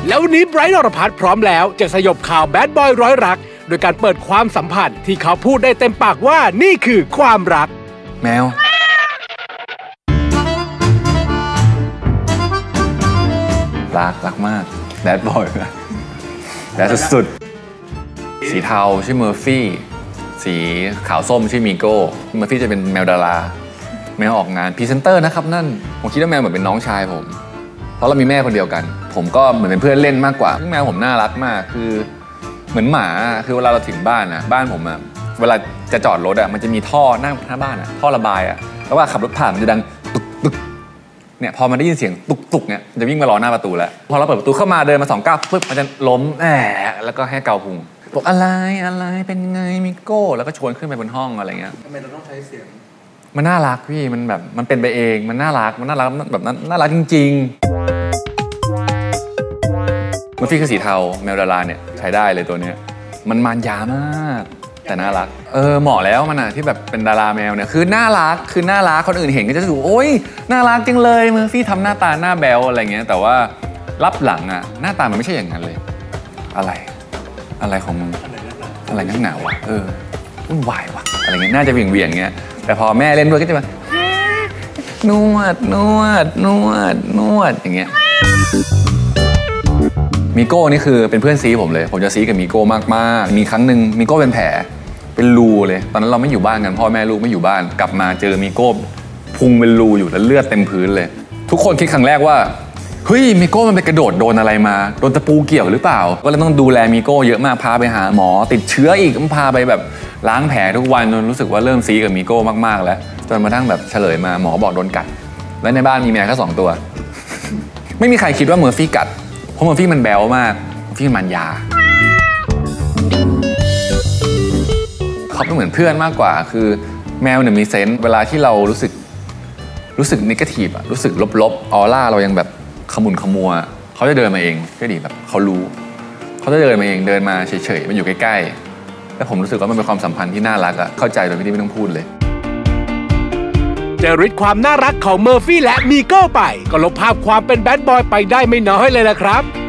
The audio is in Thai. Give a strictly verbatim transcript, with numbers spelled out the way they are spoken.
แล้ววันนี้ไบรท์ นรพัฒน์พร้อมแล้วจะสยบข่าวแบดบอยร้อยรักโดยการเปิดความสัมพันธ์ที่เขาพูดได้เต็มปากว่านี่คือความรักแมวรักรักมากแบดบอยแบดสุดๆสีเทาชื่อเมอร์ฟี่สีขาวส้มชื่อมีโก้เมอร์ฟี่จะเป็นแมวดาราแมวออกงานพรีเซนเตอร์นะครับนั่นผมคิดว่าแมวเหมือนเป็นน้องชายผมเพราะเรามีแม่คนเดียวกันผมก็เหมือนเป็นเพื่อนเล่นมากกว่าแมวผมน่ารักมากคือเหมือนหมาคือเวลาเราถึงบ้านนะบ้านผมอะเวลาจะจอดรถอะมันจะมีท่อหน้าหน้าบ้านอะท่อระบายอะแล้วว่าขับรถผ่านมันจะดังตุกตุกเนี่ยพอมันได้ยินเสียงตุกตุกเนี่ยจะวิ่งมารอหน้าประตูแล้วพอเราเปิดประตูเข้ามาเดินมาสองก้าวปุ๊บมันจะล้มแหมแล้วก็ให้เกาพุงบอกอะไรอะไรเป็นไงมิโก้แล้วก็ชวนขึ้นไปบนห้องอะไรเงี้ยทำไมเราต้องใช้เสียงมันน่ารักพี่มันแบบมันเป็นไปเองมันน่ารักมันน่ารักแบบนั้นน่ารักจริงๆมันฟี่คือสีเทาแมวดาราเนี่ยใช้ได้เลยตัวเนี้ยมันมารยามากแต่น่ารักเออเหมาะแล้วมันอ่ะที่แบบเป็นดาราแมวเนี่ยคือน่ารักคือน่ารักคนอื่นเห็นก็จะรู้โอ๊ยน่ารักจังเลยเมอร์ฟี่ทำหน้าตาหน้าแบลอะไรเงี้ยแต่ว่ารับหลังอ่ะหน้าตามันไม่ใช่อย่างนั้นเลยอะไรอะไรของมึงอะไรนักหนาวะเออวุ่นวายวะอะไรเงี้ยน่าจะเวียงเวียงเงี้ยแต่พอแม่เล่นด้วยก็จะมานวดนวดนวดนวดอย่างเงี้ยมิโก้นี่คือเป็นเพื่อนซีผมเลยผมจะซีกับมิโก้มากๆมีครั้งหนึ่งมิโก้เป็นแผลเป็นรูเลยตอนนั้นเราไม่อยู่บ้านกันพ่อแม่ลูกไม่อยู่บ้านกลับมาเจอมิโก้พุงเป็นรูอยู่แล้วเลือดเต็มพื้นเลยทุกคนคิดครั้งแรกว่าเฮ้ยมิโก้มันไปกระโดดโดนอะไรมาโดนตะปูเกี่ยวหรือเปล่าก็เลยต้องดูแลมิโก้เยอะมากพาไปหาหมอติดเชื้ออีกต้องพาไปแบบล้างแผลทุกวันจนรู้สึกว่าเริ่มซีกับมิโก้มากๆแล้วจนมาทั้งแบบเฉลยมาหมอบอกโดนกัดและในบ้านมีแมวแค่สองตัวไม่มีใครคิดว่าเมอร์ฟี่กัดเพราะเมอร์ฟี่มันแบลมากเมอร์ฟี่มันยาเขาเป็นเหมือนเพื่อนมากกว่าคือแมวเนี่ยมีเซนส์เวลาที่เรารู้สึกรู้สึกนิเกทีฟอะรู้สึกลบๆออร่าเรายังแบบขมุนขมัวเขาจะเดินมาเองก็ดีแบบเขารู้เขาจะเดินมาเองเดินมาเฉยๆมันอยู่ใกล้ๆแล้วผมรู้สึกว่ามันเป็นความสัมพันธ์ที่น่ารักอะเข้าใจโดยที่ไม่ต้องพูดเลยจะริดความน่ารักของเมอร์ฟี่และมีโก้ไปก็ลบภาพความเป็นแบดบอยไปได้ไม่น้อยเลยละครับ